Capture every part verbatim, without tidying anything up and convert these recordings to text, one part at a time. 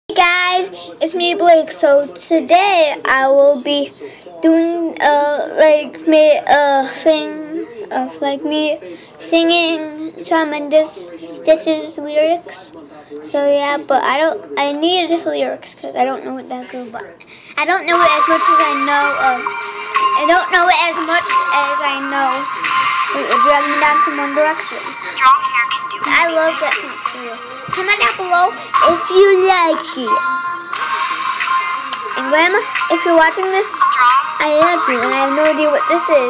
Hey guys, it's me Blake. So today I will be doing uh like me a thing of like me singing Shawn Mendes Stitches lyrics. So yeah, but I don't I need his lyrics because I don't know it that good. But I don't know it as much as I know. Uh, I don't know it as much as I know. Drag Me Down from One Direction. Strong hair can do anything. I love that song too. Comment down below if you like it. And Grandma, if you're watching this, I love you, and I have no idea what this is.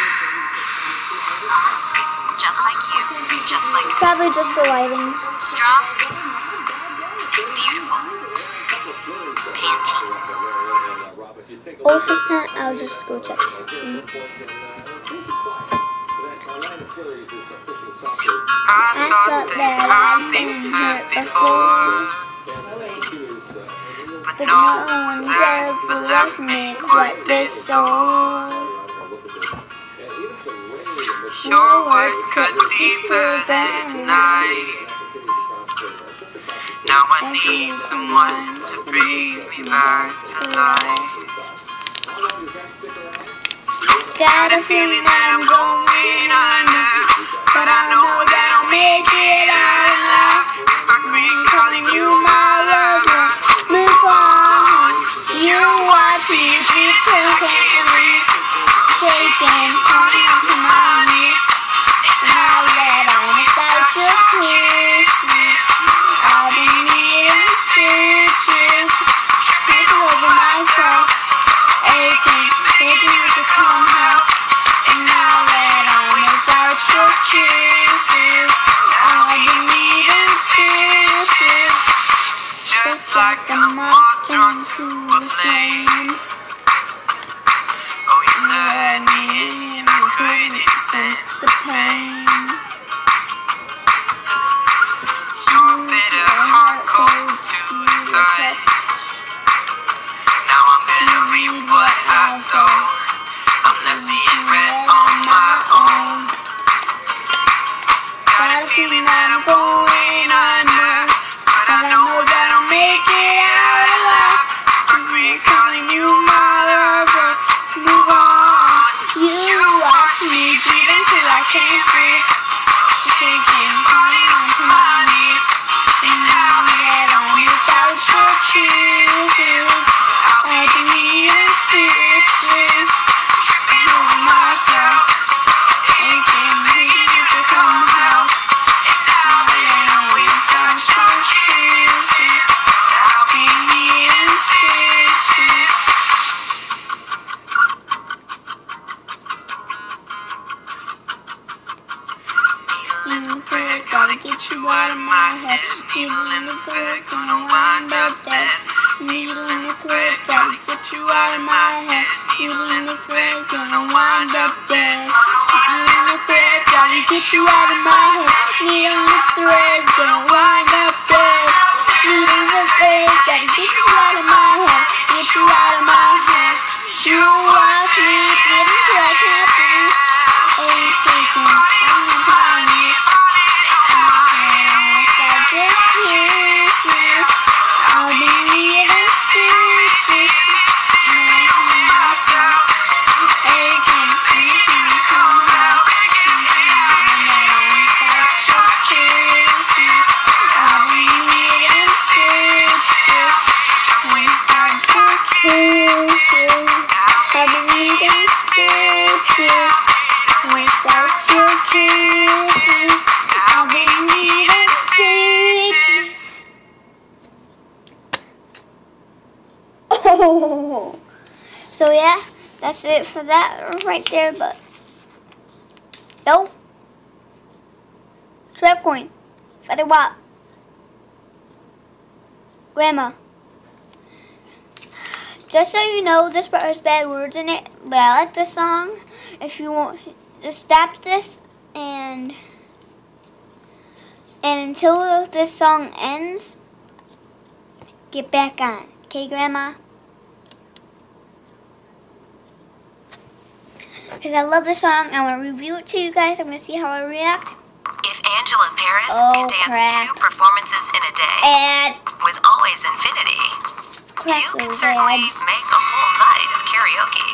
Just like you, just like Probably just the lighting. Strong is beautiful. Pantene. Oh, if it's not, I'll just go check. Mm. I thought that I'd been hurt before, but no one's ever left me quite this sore. Your words cut deeper than a knife. Now I need someone to breathe me back to life. Got a feeling that I'm going under, but I know that I'll make it out alive. I quit calling you my lover. Move on. You watch me drip till I can't breathe, shaking, falling onto my knees. Now that I'm without your kisses, I'll be needing stitches, tripping over myself, aching, begging you to come help. And now that I'm without your kisses, I'll be needing stitches, just like a moth drawn to a flame. Oh, you let me in, I couldn't sense the pain. Your bitter heart cold to the touch. Now I'm gonna reap what I sow. I'm left seeing red on my own. Got a feeling that I'm going under, but I know that I'll make it out alive. I quit calling you my lover. Move on. You watch me bleed until I can't breathe, shaking, falling onto my knees. And now that I'm without your kisses, I'll be needing stitches, tripping over myself, aching, begging you to come help. And now that I'm without your kisses, I'll be needing stitches. Needle in the thread, gotta get you out of my head. Needle in the thread, gonna wind up dead. Needle in the thread, gotta get you out of my head. Needle in the thread, gonna wind up dead. Needle in the thread, gotta get you out of my head. Needle in the thread, gonna wind up dead. Needle in the thread, gotta get you out of my head. Get you out of my head. You watch me bleed until I can't breathe. Always thinking I'm on my knees. Without your kisses, I'll be needing stitches, making myself aching, begging you to come out. Without your kisses, I'll be needing stitches. Without your kisses, I'll be needing stitches. Without your kisses, I'll be needing stitches. Oh, so yeah, that's it for that right there. But no, trap coin, Fatty Wap, Grandma. Just so you know, this part has bad words in it, but I like this song. If you want, just stop this and and until this song ends, get back on. Okay, Grandma? Because I love this song. I want to review it to you guys. I'm going to see how I react. If Angela Paris Oh, can dance crap. two performances in a day And with Always Infinity. press You can those certainly ads. make a whole night of karaoke.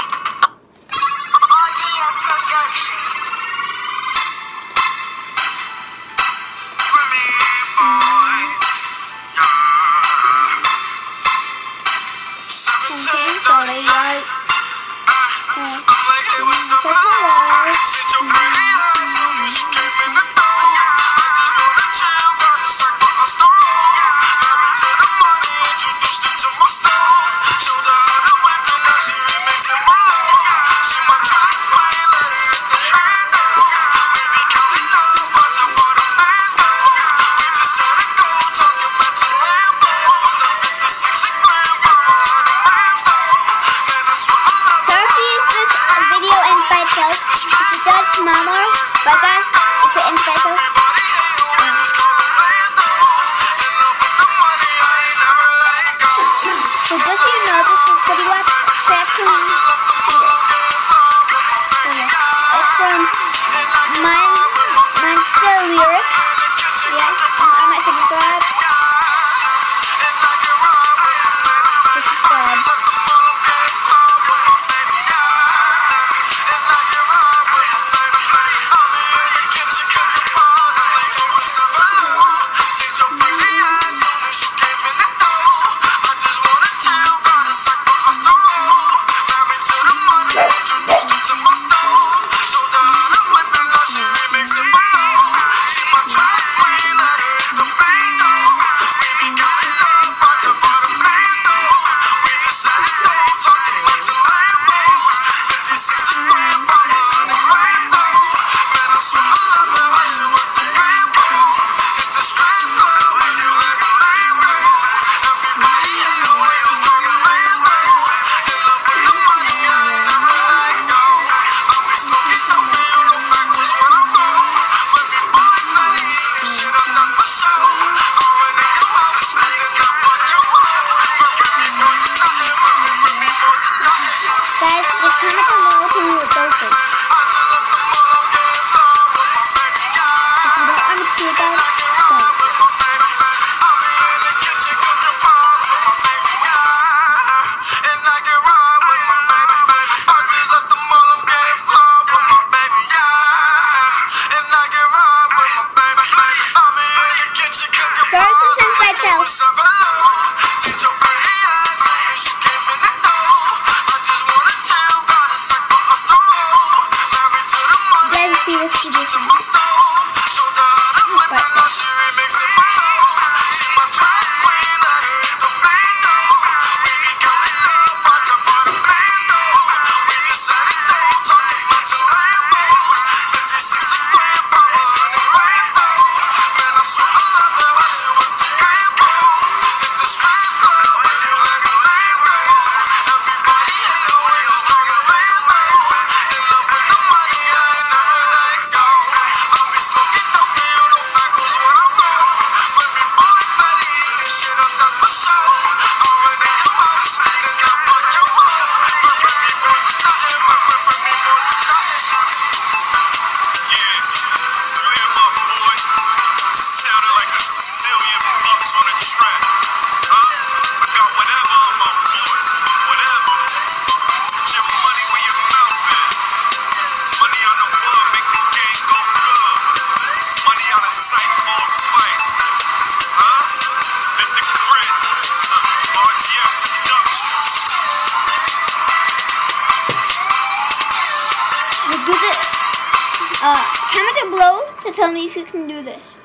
Uh, comment down below to tell me if you can do this.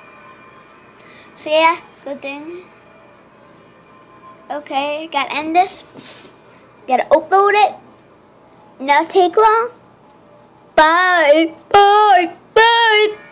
So yeah, good thing. Okay, gotta end this. Gotta upload it. Not take long. Bye. Bye. Bye.